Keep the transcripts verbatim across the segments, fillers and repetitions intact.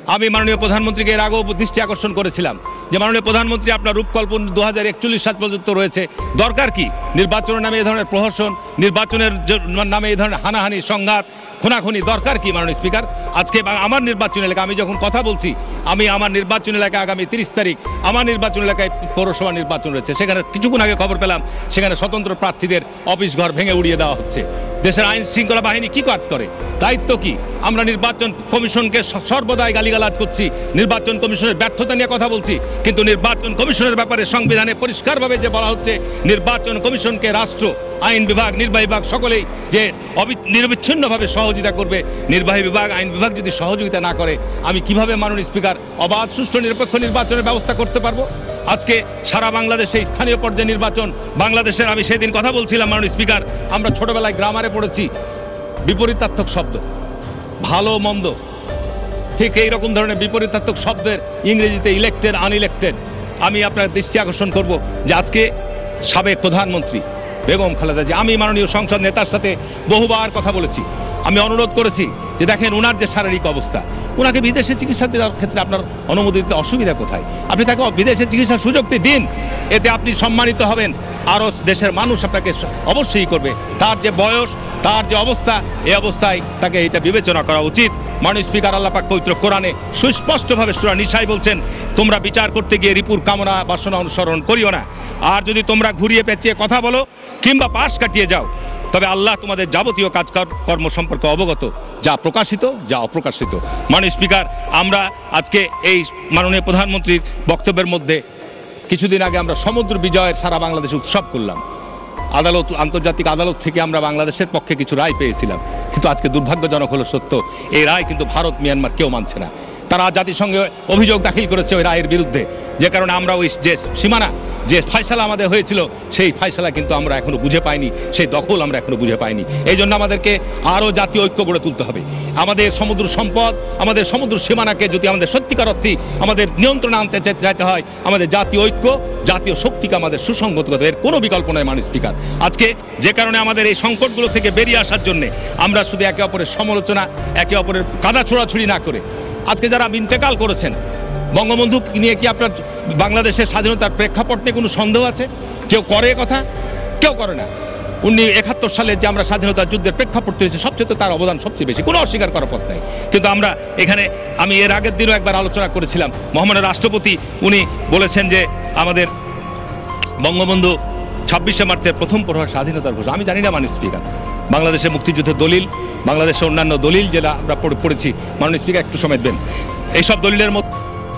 আমি মাননীয় প্রধানমন্ত্রীকে এর আগেও দৃষ্টি আকর্ষণ করেছিলাম যে মাননীয় প্রধানমন্ত্রী আপনার রূপকল্পন দু হাজার একচল্লিশ সাল পর্যন্ত রয়েছে, দরকার কি নির্বাচনের নামে এই ধরনের প্রহসন, নির্বাচনের নামে এই ধরনের হানাহানি সংঘাত খুনাখুনি দরকার কি মাননীয় স্পিকার? আজকে আমার নির্বাচন এলাকা আমি যখন কথা বলছি, আমি আমার নির্বাচন এলাকায় আগামী তিরিশ তারিখ আমার নির্বাচন এলাকায় পৌরসভা নির্বাচন রয়েছে, সেখানে কিছুক্ষণ আগে খবর পেলাম সেখানে স্বতন্ত্র প্রার্থীদের অফিস ঘর ভেঙে উড়িয়ে দেওয়া হচ্ছে। দেশের আইন শৃঙ্খলা বাহিনী কি কাজ করে? দায়িত্ব কি? আমরা নির্বাচন কমিশনকে সর্বদাই গালিগালাজ করছি, নির্বাচন কমিশনের ব্যর্থতা নিয়ে কথা বলছি, কিন্তু নির্বাচন কমিশনের ব্যাপারে সংবিধানে পরিষ্কারভাবে যে বলা হচ্ছে নির্বাচন কমিশনকে রাষ্ট্র, আইন বিভাগ, নির্বাহী বিভাগ সকলেই যে নিরবিচ্ছিন্নভাবে সহযোগিতা করবে। নির্বাহী বিভাগ, আইন বিভাগ যদি সহযোগিতা না করে আমি কিভাবে মাননীয় স্পিকার অবাধ, সুষ্ঠু, নিরপেক্ষ নির্বাচনের ব্যবস্থা করতে পারবো? আজকে সারা বাংলাদেশে স্থানীয় পর্যায়ে নির্বাচন, বাংলাদেশের আমি সেদিন কথা বলছিলাম মাননীয় স্পিকার, আমরা ছোটবেলায় গ্রামারে পড়েছি বিপরীতার্থক শব্দ, ভালো মন্দ, ঠিক এইরকম ধরনের বিপরীতার্থক শব্দের ইংরেজিতে ইলেক্টেড, আনইলেক্টেড। আমি আপনার দৃষ্টি আকর্ষণ করব যে আজকে সাবেক প্রধানমন্ত্রী বেগম খালেদা জিয়া, আমি মাননীয় সংসদ নেতার সাথে বহুবার কথা বলেছি, আমি অনুরোধ করেছি যে দেখেন ওনার যে শারীরিক অবস্থা, ওনাকে বিদেশে চিকিৎসা দেওয়ার ক্ষেত্রে আপনার অনুমতি দিতে অসুবিধা কোথায়? আপনি তাকে বিদেশে চিকিৎসার সুযোগটি দিন, এতে আপনি সম্মানিত হবেন, আরও দেশের মানুষ আপনাকে অবশ্যই করবে। তার যে বয়স, তার যে অবস্থা, এই অবস্থায় তাকে এটা বিবেচনা করা উচিত। মাননীয় স্পিকার, আল্লাহ পাক পবিত্র কোরআনে সুস্পষ্টভাবে সূরা নিসায় বলছেন, তোমরা বিচার করতে গিয়ে রিপুর কামনা বাসনা অনুসরণ করিও না, আর যদি তোমরা ঘুরিয়ে পেঁচিয়ে কথা বলো কিংবা পাশ কাটিয়ে যাও তবে আল্লাহ তোমাদের যাবতীয় কাজ কর্ম সম্পর্কে অবগত, যা প্রকাশিত যা অপ্রকাশিত। মাননীয় স্পিকার, আমরা আজকে এই মাননীয় প্রধানমন্ত্রীর বক্তব্যের মধ্যে কিছুদিন আগে আমরা সমুদ্র বিজয়ের সারা বাংলাদেশে উৎসব করলাম, আদালত, আন্তর্জাতিক আদালত থেকে আমরা বাংলাদেশের পক্ষে কিছু রায় পেয়েছিলাম, কিন্তু আজকে দুর্ভাগ্যজনক হলো সত্য, এই রায় কিন্তু ভারত, মিয়ানমার কেউ মানছে না। তারা জাতিসংঘে অভিযোগ দাখিল করেছে ওই রায়ের বিরুদ্ধে, যে কারণে আমরা ওই যে সীমানা, যে ফয়সালা আমাদের হয়েছিল সেই ফয়সালা কিন্তু আমরা এখনো বুঝে পাইনি, সেই দখল আমরা এখনো বুঝে পাইনি। এই জন্য আমাদেরকে আরও জাতীয় ঐক্য গড়ে তুলতে হবে। আমাদের সমুদ্র সম্পদ, আমাদের সমুদ্র সীমানাকে যদি আমাদের সত্যিকার অর্থে আমাদের নিয়ন্ত্রণে আনতে চাইতে হয়, আমাদের জাতীয় ঐক্য, জাতীয় শক্তিকে আমাদের সুসংগত করতে, এর কোনো বিকল্প নয় মাননীয় স্পিকার। আজকে যে কারণে আমাদের এই সংকটগুলো থেকে বেরিয়ে আসার জন্য আমরা শুধু একে অপরের সমালোচনা, একে অপরের কাদা ছোড়াছুড়ি না করে, আজকে যারা ইন্তেকাল করেছেন, বঙ্গবন্ধু নিয়ে কি আপনার বাংলাদেশের স্বাধীনতার প্রেক্ষাপট নিয়ে কোনো সন্দেহ আছে? কেউ করে কথা? কেউ করে না। উনি একাত্তর সালে যে আমরা স্বাধীনতা যুদ্ধের প্রেক্ষাপট রয়েছে, সবচেয়ে তো তার অবদান সবচেয়ে বেশি, কোনো অস্বীকার করার পথ নেই। কিন্তু আমরা এখানে, আমি এর আগের দিনও একবার আলোচনা করেছিলাম, মহামান্য রাষ্ট্রপতি উনি বলেছেন যে আমাদের বঙ্গবন্ধু ছাব্বিশে মার্চের প্রথম প্রহর স্বাধীনতার ঘোষণা। আমি জানি না মাননীয় স্পিকার, বাংলাদেশের মুক্তিযুদ্ধের দলিল, বাংলাদেশের অন্যান্য দলিল যেটা আমরা পড়েছি, মাননীয় স্পিকার একটু সময় দেন, এইসব দলিলের মধ্যে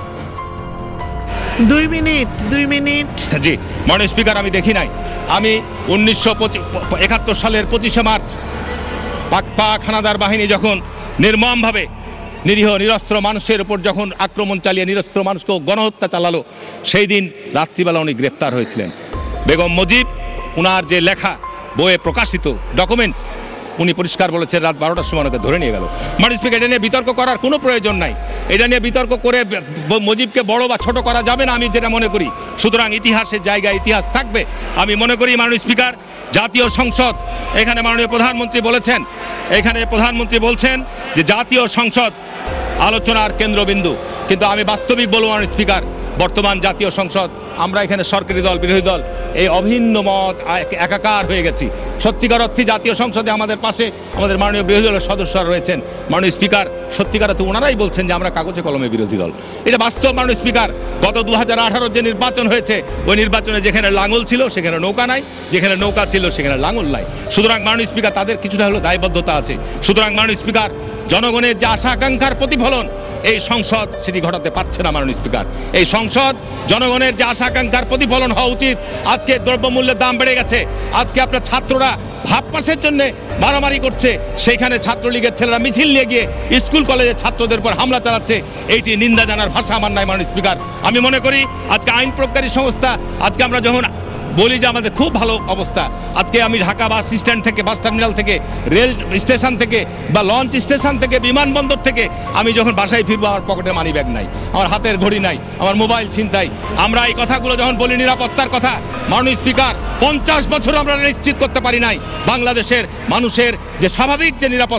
দুই মিনিট দুই মিনিট জি মাননীয় স্পিকার, আমি দেখি নাই, আমি উনিশশো একাত্তর সালের পঁচিশে মার্চ পাক হানাদার বাহিনী যখন নির্মমভাবে নিরীহ নিরস্ত্র মানুষের উপর যখন আক্রমণ চালিয়ে নিরস্ত্র মানুষকেও গণহত্যা চালালো, সেই দিন রাত্রিবেলা উনি গ্রেপ্তার হয়েছিলেন। বেগম মুজিব উনার যে লেখা বইয়ে প্রকাশিত ডকুমেন্টস, উনি পরিষ্কার বলেছেন রাত বারোটার সময় ওনাকে ধরে নিয়ে গেল। মাননীয় স্পিকার, এটা নিয়ে বিতর্ক করার কোনো প্রয়োজন নাই, এটা নিয়ে বিতর্ক করে মুজিবকে বড় বা ছোট করা যাবে না, আমি যেটা মনে করি। সুতরাং ইতিহাসের জায়গায় ইতিহাস থাকবে। আমি মনে করি মাননীয় স্পিকার, জাতীয় সংসদ, এখানে মাননীয় প্রধানমন্ত্রী বলেছেন, এখানে প্রধানমন্ত্রী বলছেন যে জাতীয় সংসদ আলোচনার কেন্দ্রবিন্দু, কিন্তু আমি বাস্তবিক বলবো মাননীয় স্পিকার, বর্তমান জাতীয় সংসদ, আমরা এখানে সরকারি দল, বিরোধী দল, এই অভিন্ন মত একাকার হয়ে গেছি। সত্যিকার অর্থে জাতীয় সংসদে আমাদের পাশে আমাদের মাননীয় বিরোধী দলের সদস্যরা রয়েছেন। মাননীয় স্পিকার, সত্যিকার অর্থে ওনারাই বলছেন যে আমরা কাগজে কলমে বিরোধী দল, এটা বাস্তব। মাননীয় স্পিকার, গত দু হাজার আঠারোর যে নির্বাচন হয়েছে, ওই নির্বাচনে যেখানে লাঙল ছিল সেখানে নৌকা নাই, যেখানে নৌকা ছিল সেখানে লাঙল নাই। সুতরাং মাননীয় স্পিকার, তাদের কিছুটা হলো দায়বদ্ধতা আছে। সুতরাং মাননীয় স্পিকার, জনগণের যে আশা আকাঙ্ক্ষার প্রতিফলন এই সংসদ সেটি ঘটাতে পারছে না। মাননীয় স্পিকার, এই সংসদ জনগণের যে আশা আকাঙ্ক্ষার প্রতিফলন হওয়া উচিত। আজকে দ্রব্যমূল্যের দাম বেড়ে গেছে, আজকে আপনার ছাত্ররা ভাব পাসের জন্য মারামারি করছে, সেইখানে ছাত্রলীগের ছেলেরা মিছিল নিয়ে গিয়ে স্কুল কলেজের ছাত্রদের উপর হামলা চালাচ্ছে, এইটি নিন্দা জানার ভাষা আমার নাই। মাননীয় স্পিকার, আমি মনে করি আজকে আইন প্রয়োগকারী সংস্থা, আজকে আমরা যখন বলি যে আমাদের খুব ভালো অবস্থা, আজকে আমি ঢাকা বাস স্ট্যান্ড থেকে, বাস টার্মিনাল থেকে, রেল স্টেশন থেকে বা লঞ্চ স্টেশন থেকে, বিমানবন্দর থেকে আমি যখন বাসায় ফিরবো, আমার পকেটে মানি ব্যাগ নাই, আমার হাতের ঘড়ি নাই, আমার মোবাইল ছিনতাই। আমরা এই কথাগুলো যখন বলি, নিরাপত্তার কথা, মাননীয় স্পিকার, পঞ্চাশ বছর আমরা নিশ্চিত করতে পারি নাই বাংলাদেশের মানুষের যে স্বাভাবিক যে নিরাপত্তা,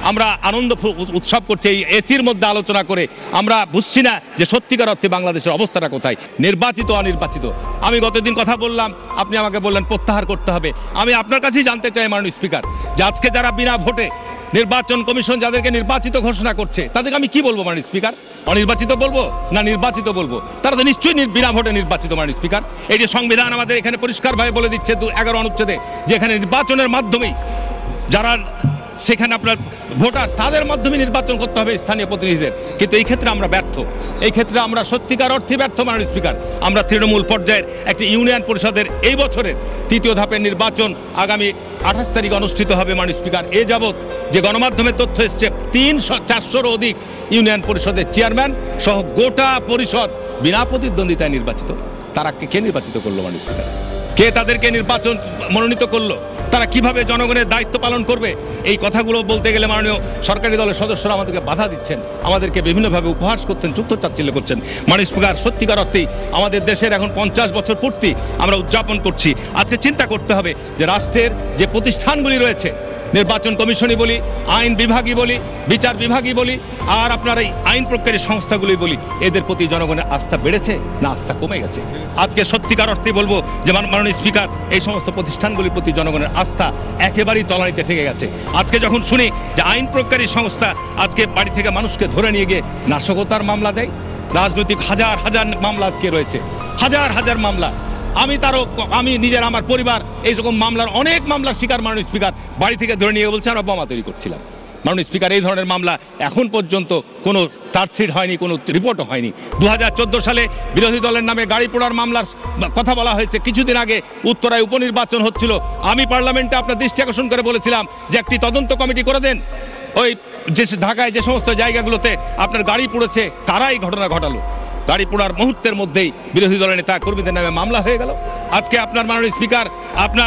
আমরা আনন্দ উৎসব করছি এই এসির মধ্যে আলোচনা করে, আমরা বুঝছি না যে সত্যিকার অর্থে বাংলাদেশের অবস্থাটা কোথায়, নির্বাচিত অনির্বাচিত। আমি গতদিন কথা বললাম, আপনি আমাকে বললেন প্রত্যাহার করতে হবে। আমি আপনার কাছেই জানতে চাই মাননীয় স্পিকার, যে আজকে যারা বিনা ভোটে নির্বাচন কমিশন যাদেরকে নির্বাচিত ঘোষণা করছে তাদেরকে আমি কি বলবো মাননীয় স্পিকার? অনির্বাচিত বলবো না নির্বাচিত বলবো? তারা তো নিশ্চয়ই বিনা ভোটে নির্বাচিত মাননীয় স্পিকার। এই যে সংবিধান আমাদের এখানে পরিষ্কারভাবে বলে দিচ্ছে দু এগারো অনুচ্ছেদে যে এখানে নির্বাচনের মাধ্যমেই যারা সেখানে আপনার ভোটার তাদের মাধ্যমে নির্বাচন করতে হবে স্থানীয় প্রতিনিধিদের, কিন্তু এই ক্ষেত্রে আমরা ব্যর্থ। এই ক্ষেত্রে আমরা সত্যিকার অর্থে ব্যর্থ মাননীয় স্পিকার। আমরা তৃণমূল পর্যায়ের একটি ইউনিয়ন পরিষদের এই বছরের তৃতীয় ধাপের নির্বাচন আগামী আঠাশ তারিখ অনুষ্ঠিত হবে মাননীয় স্পিকার। এ যাবৎ যে গণমাধ্যমের তথ্য এসছে তিনশো চারশোর অধিক ইউনিয়ন পরিষদের চেয়ারম্যান সহ গোটা পরিষদ বিনা প্রতিদ্বন্দ্বিতায় নির্বাচিত। তারা কে নির্বাচিত করলো মাননীয় স্পিকার? কে তাদেরকে নির্বাচন মনোনীত করলো? তারা কিভাবে জনগণের দায়িত্ব পালন করবে? এই কথাগুলো বলতে গেলে মাননীয় সরকারি দলের সদস্যরা আমাদেরকে বাধা দিচ্ছেন, আমাদেরকে বিভিন্নভাবে উপহাস করছেন, তুচ্ছ-তাচ্ছিল্য করছেন। মাননীয় স্পিকার, সত্যিকার অর্থেই আমাদের দেশের এখন পঞ্চাশ বছর পূর্তি আমরা উদযাপন করছি। আজকে চিন্তা করতে হবে যে রাষ্ট্রের যে প্রতিষ্ঠানগুলি রয়েছে, নির্বাচন কমিশনই বলি, আইন বিভাগই বলি, বিচার বিভাগই বলি, আর আপনার এই আইন প্রক্রিয়ারী সংস্থাগুলি বলি, এদের প্রতি জনগণের আস্থা বেড়েছে না আস্থা কমে গেছে? আজকে সত্যিকার অর্থে বলবো যে মাননীয় স্পিকার, এই সমস্ত প্রতিষ্ঠানগুলির প্রতি জনগণের আস্থা একেবারেই তলানিতে ঠেকে গেছে। আজকে যখন শুনি যে আইন প্রক্রিয়ারী সংস্থা আজকে বাড়ি থেকে মানুষকে ধরে নিয়ে গিয়ে নাশকতার মামলা দেয়, রাজনৈতিক হাজার হাজার মামলা আজকে রয়েছে, হাজার হাজার মামলা। আমি তারও আমি নিজের আমার পরিবার এই রকম মামলার অনেক মামলার শিকার মাননীয় স্পিকার। বাড়ি থেকে ধরে নিয়ে বলছে আমরা বোমা তৈরি করছিলাম। মাননীয় স্পিকার, এই ধরনের মামলা এখন পর্যন্ত কোনো চার্জশিট হয়নি, কোনো রিপোর্টও হয়নি। দু হাজার চোদ্দো সালে বিরোধী দলের নামে গাড়ি পোড়ার মামলার কথা বলা হয়েছে। কিছুদিন আগে উত্তরায় উপনির্বাচন হচ্ছিল, আমি পার্লামেন্টে আপনার দৃষ্টি আকর্ষণ করে বলেছিলাম যে একটি তদন্ত কমিটি করে দেন, ওই যে ঢাকায় যে সমস্ত জায়গাগুলোতে আপনার গাড়ি পুড়েছে কারাই ঘটনা ঘটালো। গাড়ি পোড়ার মুহূর্তের মধ্যেই বিরোধী দলের নেতা কর্মীদের নামে মামলা হয়ে গেল। আজকে আপনার মাননীয় স্পিকার, আপনার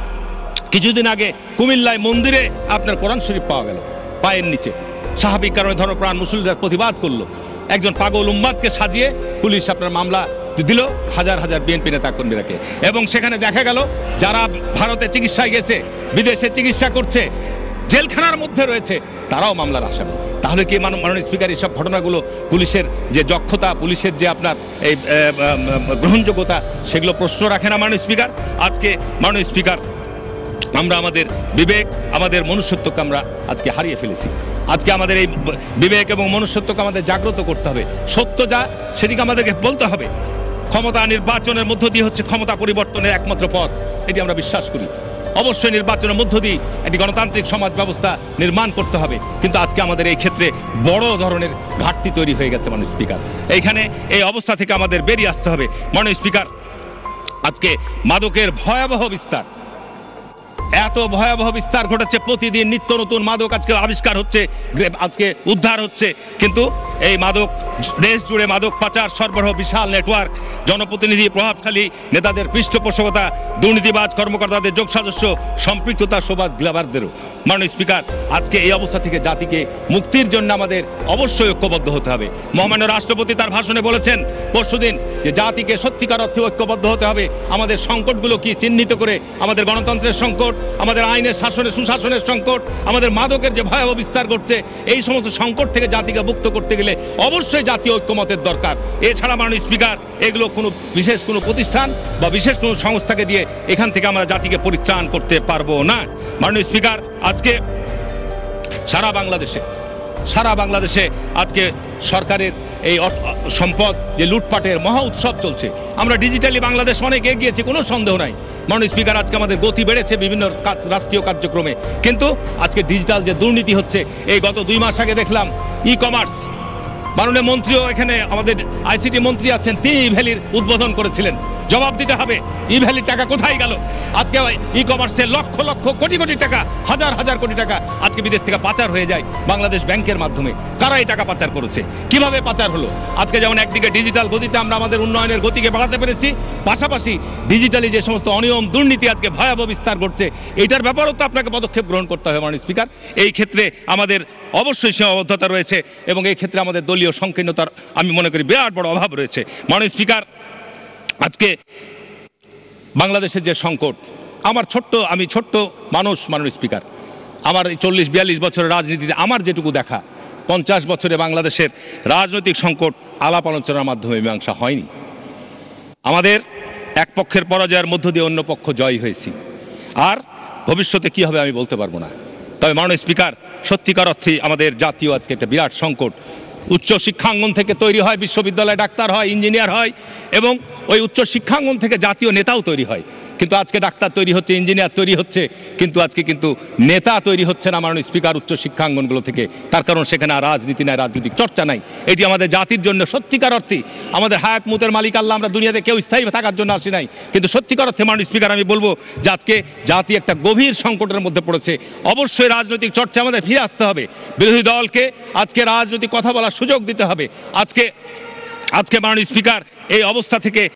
কিছুদিন আগে কুমিল্লায় মন্দিরে আপনার কোরআন শরীফ পাওয়া গেল পায়ের নিচে। স্বাভাবিক কারণে ধর্মপ্রাণ মুসলিমরা প্রতিবাদ করলো, একজন পাগল উম্মাদকে সাজিয়ে পুলিশ আপনার মামলা দিল হাজার হাজার বিএনপি নেতা কর্মীরাকে। এবং সেখানে দেখা গেল যারা ভারতে চিকিৎসায় গেছে, বিদেশে চিকিৎসা করছে, জেলখানার মধ্যে রয়েছে, তারাও মামলার আসামি। তাহলে কি মাননীয় স্পিকার এইসব ঘটনাগুলো পুলিশের যে দক্ষতা, পুলিশের যে আপনার এই গ্রহণযোগ্যতা, সেগুলো প্রশ্ন রাখে না মাননীয় স্পিকার? আজকে মাননীয় স্পিকার, আমরা আমাদের বিবেক, আমাদের মনুষ্যত্বকে আমরা আজকে হারিয়ে ফেলেছি। আজকে আমাদের এই বিবেক এবং মনুষ্যত্বকে আমাদের জাগ্রত করতে হবে। সত্য যা সেটিকে আমাদেরকে বলতে হবে। ক্ষমতা নির্বাচনের মধ্য দিয়ে হচ্ছে ক্ষমতা পরিবর্তনের একমাত্র পথ, এটি আমরা বিশ্বাস করি। অবশ্যই নির্বাচনের মধ্য দিয়ে একটি গণতান্ত্রিক সমাজ ব্যবস্থা নির্মাণ করতে হবে, কিন্তু আজকে আমাদের এই ক্ষেত্রে বড় ধরনের ঘাটতি তৈরি হয়ে গেছে মাননীয় স্পিকার। এইখানে এই অবস্থা থেকে আমাদের বেরিয়ে আসতে হবে মাননীয় স্পিকার। আজকে মাদকের ভয়াবহ বিস্তার, এত ভয়াবহ বিস্তার ঘটেছে, প্রতিদিন নিত্য নতুন মাদক আজকে আবিষ্কার হচ্ছে, আজকে উদ্ধার হচ্ছে। কিন্তু এই মাদক দেশ জুড়ে মাদক পাচার সরবরাহ বিশাল নেটওয়ার্ক, জনপ্রতিনিধি, প্রভাবশালী নেতাদের পৃষ্ঠপোষকতা, দুর্নীতিবাজ কর্মকর্তাদের যোগসাজস্য, সম্পৃক্ততা সমাজ গ্লাবারদেরও। মাননীয় স্পিকার, আজকে এই অবস্থা থেকে জাতিকে মুক্তির জন্য আমাদের অবশ্যই ঐক্যবদ্ধ হতে হবে। মহামান্য রাষ্ট্রপতি তার ভাষণে বলেছেন পরশুদিন যে জাতিকে সত্যিকার অর্থে ঐক্যবদ্ধ হতে হবে। আমাদের সংকটগুলো কি চিহ্নিত করে, আমাদের গণতন্ত্রের সংকট, আমাদের আইনের শাসনের সুশাসনের সংকট, আমাদের মাদকের যে ভয়াবহ বিস্তার ঘটছে, এই সমস্ত সংকট থেকে জাতিকে মুক্ত করতে গেলে অবশ্যই জাতীয় ঐক্যমতের দরকার। এছাড়া মাননীয় স্পিকার, এগুলো কোনো বিশেষ কোনো প্রতিষ্ঠান বা বিশেষ কোনো সংস্থাকে দিয়ে এখান থেকে আমরা জাতিকে পরিত্রাণ করতে পারবো না। মাননীয় স্পিকার, আজকে সারা বাংলাদেশে সারা বাংলাদেশে আজকে সরকারের এই সম্পদ যে লুটপাটের মহা উৎসব চলছে। আমরা ডিজিটালি বাংলাদেশ অনেক এগিয়েছি, কোনো সন্দেহ নাই। মাননীয় স্পিকার, আজকে আমাদের গতি বেড়েছে বিভিন্ন রাষ্ট্রীয় কার্যক্রমে, কিন্তু আজকে ডিজিটাল যে দুর্নীতি হচ্ছে, এই গত দুই মাস আগে দেখলাম ই কমার্স, মাননীয় মন্ত্রীও এখানে আমাদের আইসিটি মন্ত্রী আছেন, তিনি ই ভ্যালির উদ্বোধন করেছিলেন। জবাব দিতে হবে, ই ভ্যালির টাকা কোথায় গেল? আজকে ই কমার্সে লক্ষ লক্ষ কোটি কোটি টাকা, হাজার হাজার কোটি টাকা আজকে বিদেশ থেকে পাচার হয়ে যায় বাংলাদেশ ব্যাংকের মাধ্যমে। কারা এই টাকা পাচার করেছে, কিভাবে পাচার হলো? আজকে যেমন একদিকে ডিজিটাল গতিতে আমরা আমাদের উন্নয়নের গতিকে বাড়াতে পেরেছি, পাশাপাশি ডিজিটালি যে সমস্ত অনিয়ম দুর্নীতি আজকে ভয়াবহ বিস্তার ঘটছে, এইটার ব্যাপারেও তো আপনাকে পদক্ষেপ গ্রহণ করতে হবে মাননীয় স্পিকার। এই ক্ষেত্রে আমাদের অবশ্যই সীমাবদ্ধতা রয়েছে এবং এই ক্ষেত্রে আমাদের দলীয় সংকীর্ণতার আমি মনে করি বিরাট বড় অভাব রয়েছে। মাননীয় স্পিকার, আজকে বাংলাদেশের যে সংকট, আমার ছোট্ট আমি ছোট্ট মানুষ মাননীয় স্পিকার, আমার এই চল্লিশ বিয়াল্লিশ বছরের রাজনীতিতে আমার যেটুকু দেখা, পঞ্চাশ বছরে বাংলাদেশের রাজনৈতিক সংকট আলাপ আলোচনার মাধ্যমে মীমাংসা হয়নি। আমাদের এক পক্ষের পরাজয়ের মধ্য দিয়ে অন্য পক্ষ জয় হয়েছি। আর ভবিষ্যতে কি হবে আমি বলতে পারবো না। তবে মাননীয় স্পিকার, সত্যিকার অর্থে আমাদের জাতীয় আজকে একটা বিরাট সংকট। উচ্চ শিক্ষাঙ্গন থেকে তৈরি হয়, বিশ্ববিদ্যালয়ে ডাক্তার হয়, ইঞ্জিনিয়ার হয়, এবং ওই উচ্চ শিক্ষাঙ্গন থেকে জাতীয় নেতাও তৈরি হয়। কিন্তু আজকে ডাক্তার তৈরি হচ্ছে, ইঞ্জিনিয়ার তৈরি হচ্ছে, কিন্তু আজকে কিন্তু নেতা তৈরি হচ্ছে না মাননীয় স্পিকার উচ্চ শিক্ষাঙ্গনগুলো থেকে। তার কারণ সেখানে আর রাজনীতি নাই, রাজনৈতিক চর্চা নাই। এটি আমাদের জাতির জন্য সত্যিকার অর্থে আমাদের হায়াত মুতের মালিক আল্লাহ, আমরা দুনিয়াতে কেউ স্থায়ী থাকার জন্য আসি নাই। কিন্তু সত্যিকার অর্থে মাননীয় স্পিকার আমি বলবো যে আজকে জাতি একটা গভীর সংকটের মধ্যে পড়েছে। অবশ্যই রাজনৈতিক চর্চা আমাদের ফিরে আসতে হবে। বিরোধী দলকে আজকে রাজনৈতিক কথা বলার সুযোগ দিতে হবে। আজকে আজকে মাননীয় স্পিকার এই অবস্থা থেকে